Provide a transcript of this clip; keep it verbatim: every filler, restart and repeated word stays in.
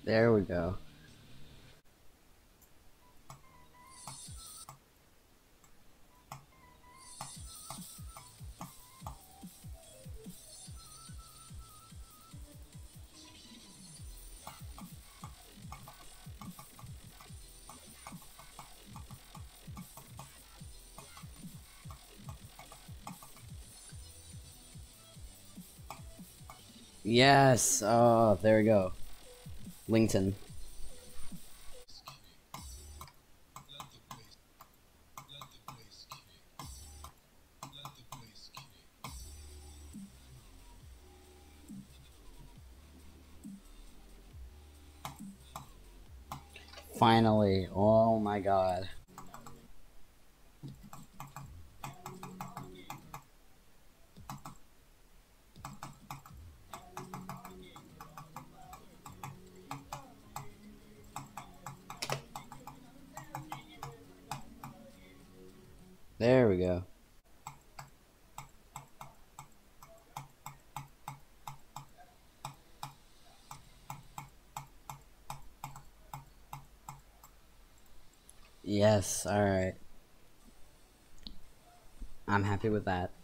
There we go. Yes. Oh, there we go. Lington. Finally. Oh my god. There we go. Yes, alright. I'm happy with that.